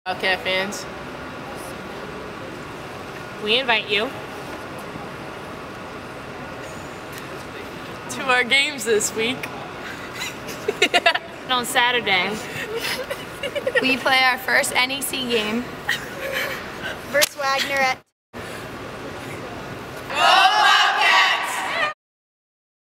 Okay, fans, we invite you to our games this week. On Saturday, we play our first NEC game versus Wagner at